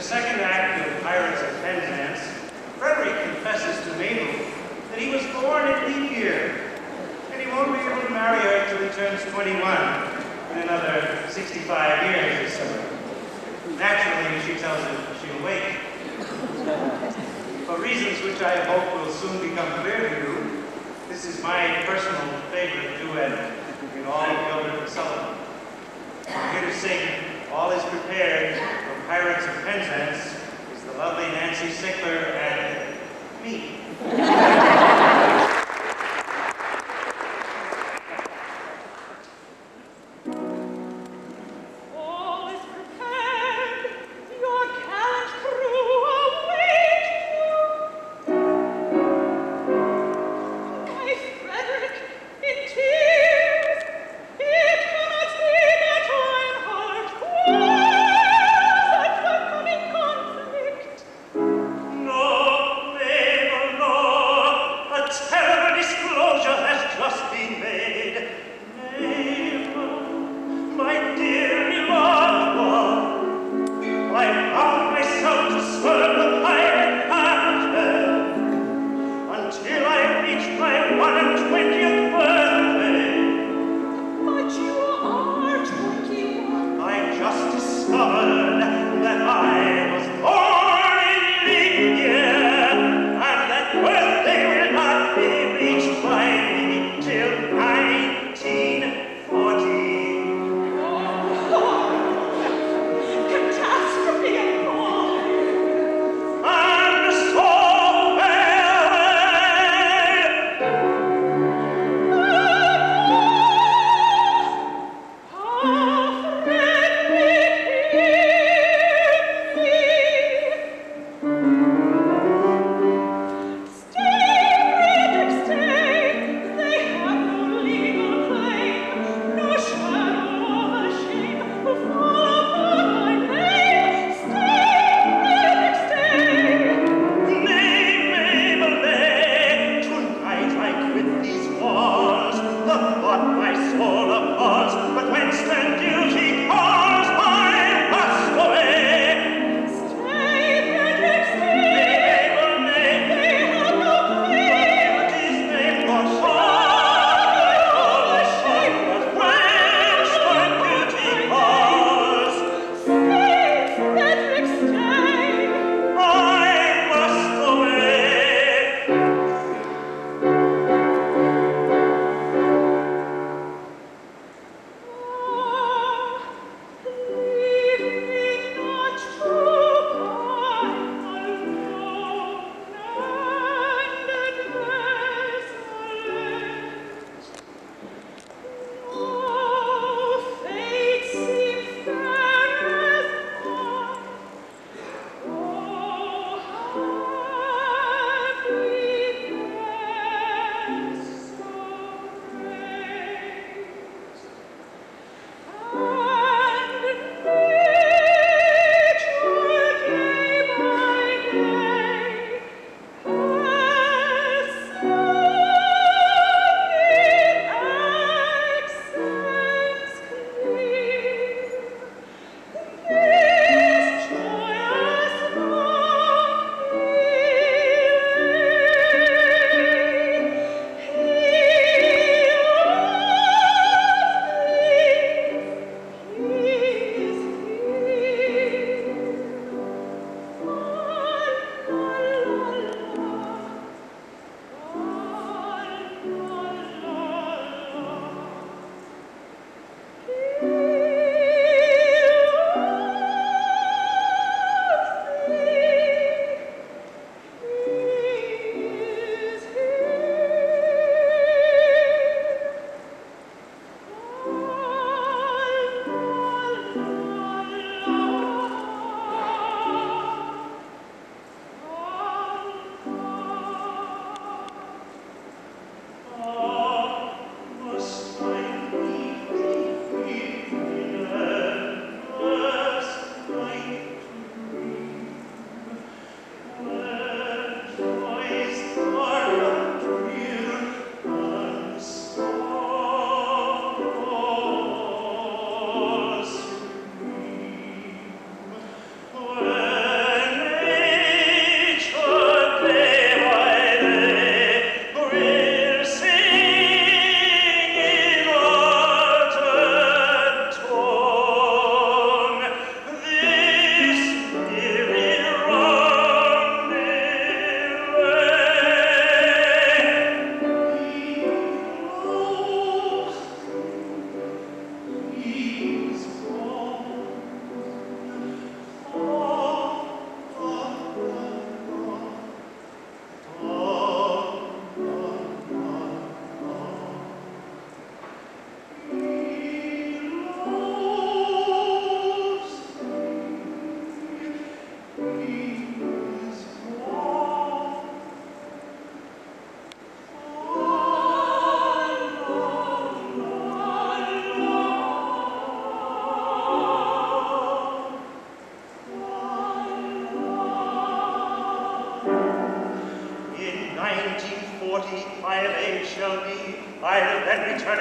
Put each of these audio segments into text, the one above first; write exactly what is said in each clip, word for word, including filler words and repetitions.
second act of Pirates of Penzance, Frederick confesses to Mabel that he was born in leap year, and he won't be able to marry her till he turns twenty-one in another sixty-five years or so. Naturally, she tells him she'll wait. For reasons which I hope will soon become clear to you, this is my personal favorite duet in all of Gilbert and Sullivan. I'm here to sing All Is Prepared for Pirates of Penzance is the lovely Nancy Sichler and me.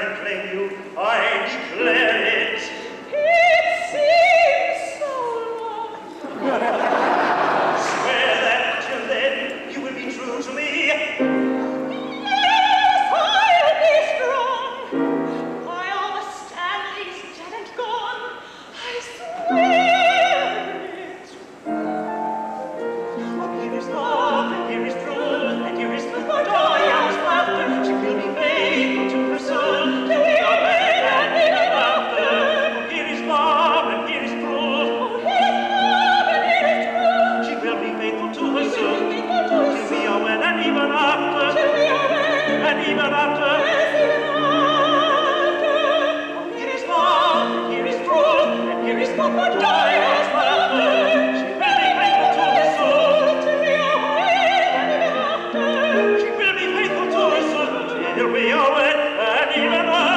and claim you, I declare it. It seems so long. Swear that till then you will be true to me. Yes, I'll be strong. While the Stanley's dead and gone, I swear it. Oh, here is love, and here is truth, and here is joy and laughter. She will be faithful to her soul, till we are wed and even after. Oh, here is love, and here is truth. Oh, here is love and here is truth. She will be faithful to her We will soul, be faithful to her till we soul. are wed and even after. Till we are wed And even after. Yes, even after. Oh, here is love, and here is truth, and here is joy and laughter. She will be faithful to her soul. Till we are wed and even after. She will be faithful to her soul, till we are wed and even after.